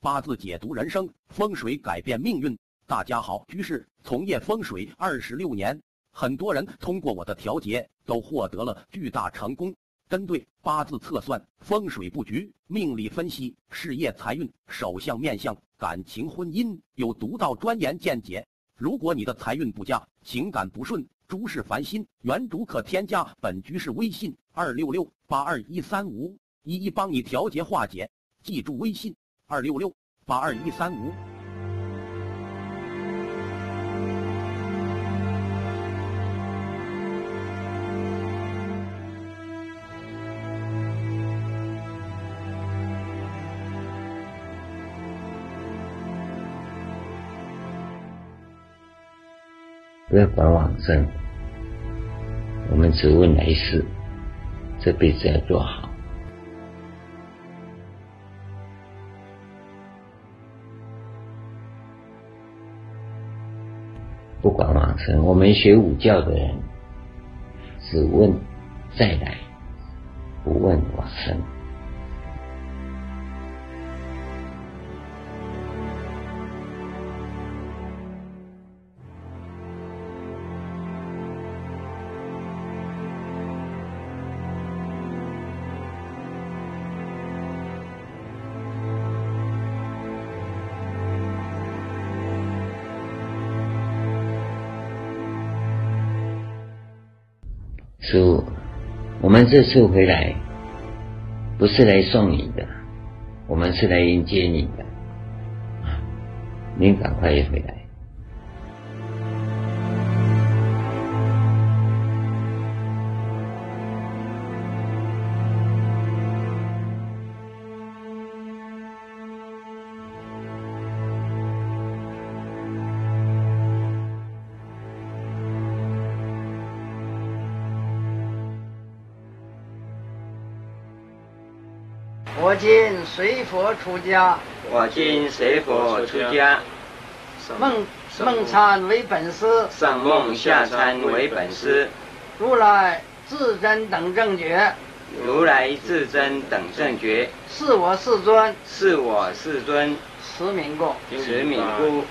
八字解读人生，风水改变命运。大家好，居士从业风水26年，很多人通过我的调节都获得了巨大成功。针对八字测算、风水布局、命理分析、事业财运、手相面相、感情婚姻，有独到专研见解。如果你的财运不佳，情感不顺，诸事烦心，原主可添加本居士微信266-82135，帮你调节化解。记住微信266-82135。 不要管往生，我们只问来世，这辈子要做好。不管往生，我们学武教的人只问再来，不问往生。师父，我们这次回来不是来送你的，我们是来迎接你的，您赶快回来。 我今随佛出家， 我今随佛出家， 梦参为本师， 上梦下参为本师， 如来至真等正觉， 如来至真等正觉， 是我世尊， 是我世尊， 持名故， 持名故。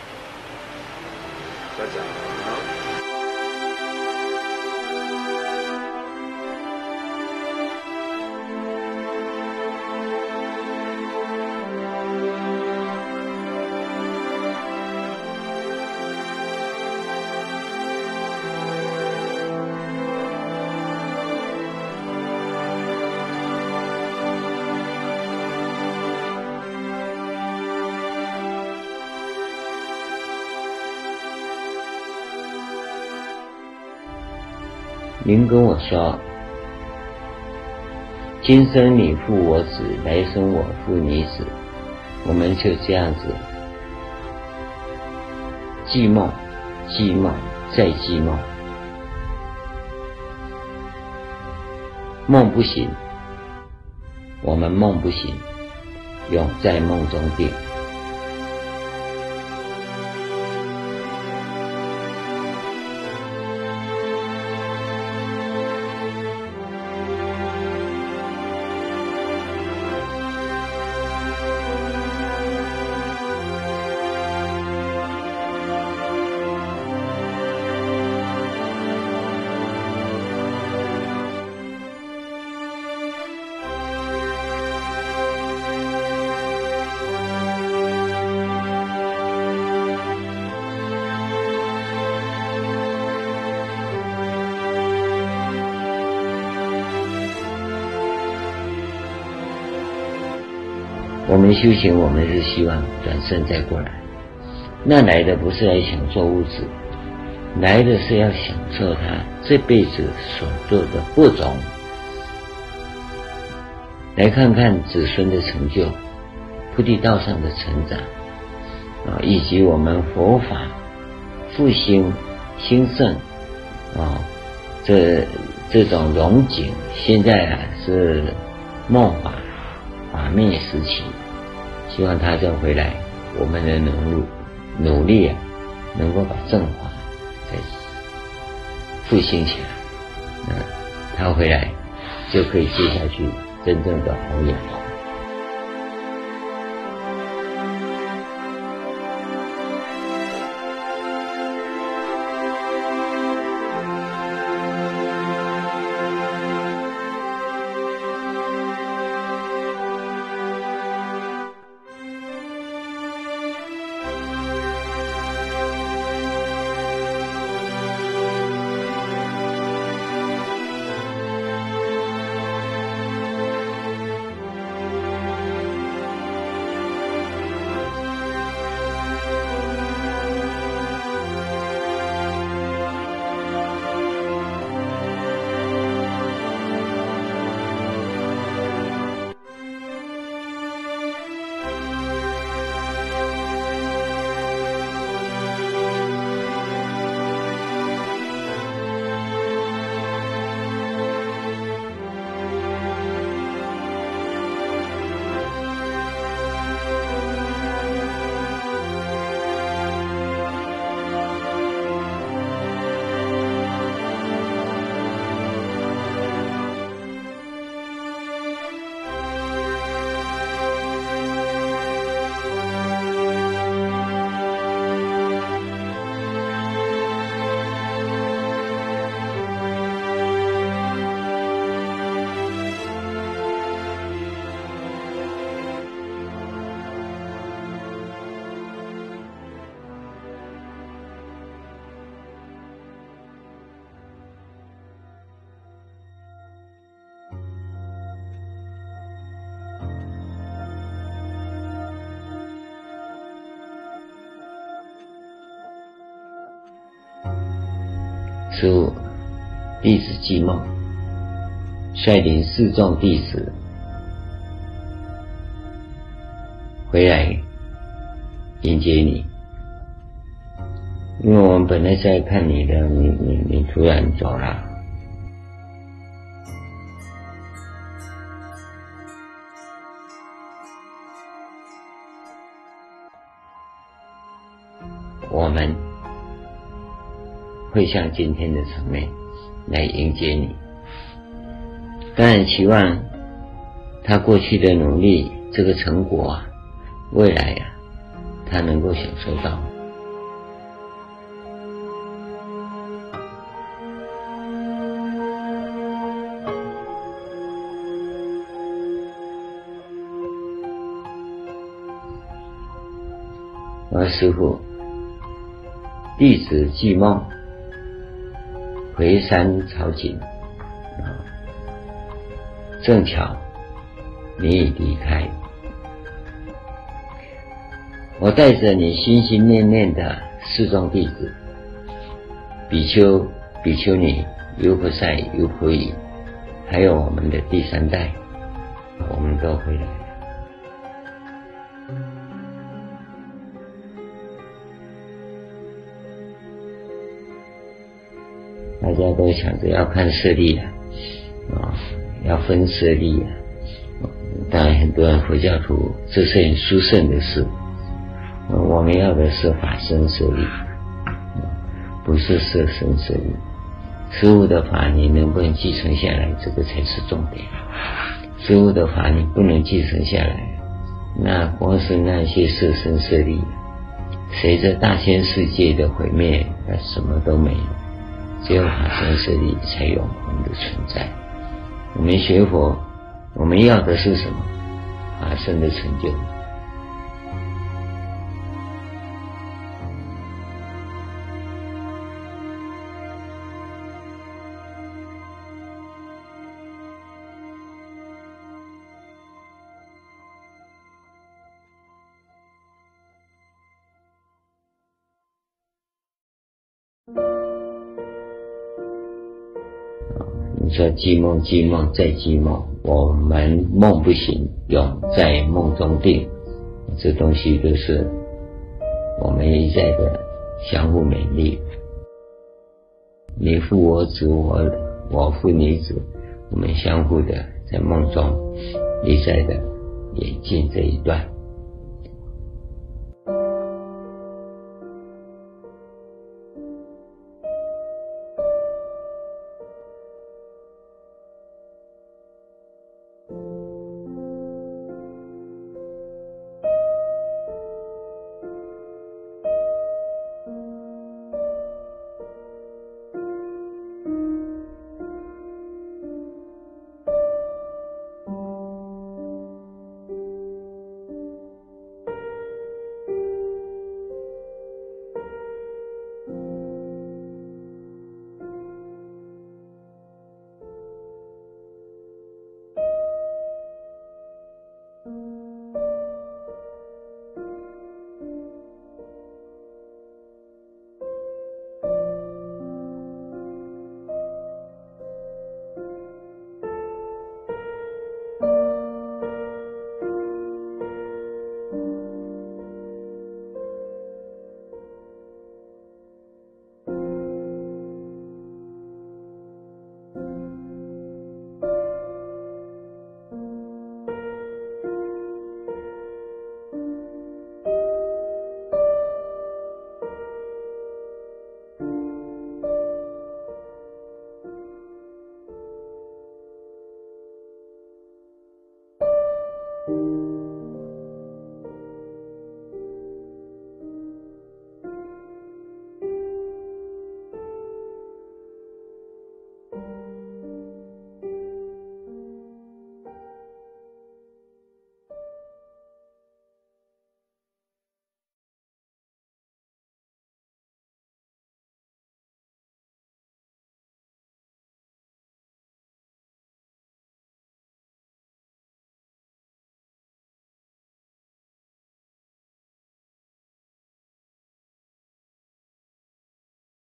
您跟我说，今生你负我子，来生我负你子，我们就这样子记梦，记梦，再记梦，梦不醒，我们梦不醒，永在梦中定。我们修行，我们是希望转身再过来。那来的不是来享受物质，来的是要享受他这辈子所做的播种，来看看子孙的成就，菩提道上的成长以及我们佛法复兴兴盛这种荣景。现在是末法法灭时期，希望他再回来，我们的努力能够把正法再复兴起来，他回来就可以接下去真正的弘扬。 师父弟子寂梦率领4众弟子回来迎接你，因为我们本来在看你的，你突然走了。我们会像今天的场面来迎接你，当然期望他过去的努力这个成果未来他能够享受到。我说师父，弟子寂梦回山草井，正巧你已离开，我带着你心心念念的4众弟子比丘、比丘尼、优婆塞、优婆夷，还有我们的第3代，我们都回来了。大家都想着要看舍利要分舍利当然很多人佛教徒这是很殊胜的事，我们要的是法身舍利，不是色身舍利。师父的法你能不能继承下来，这个才是重点。师父的法你不能继承下来，那光是那些色身舍利，随着大千世界的毁灭，那什么都没有，只有法身舍利才永恒的存在。我们学佛，我们要的是什么？法身的成就。你说寂梦寂梦再寂梦，我们梦不醒，永在梦中定，这东西都是我们一再的相互勉励。你负我子，我负你子，我们相互的在梦中一再的演进这一段。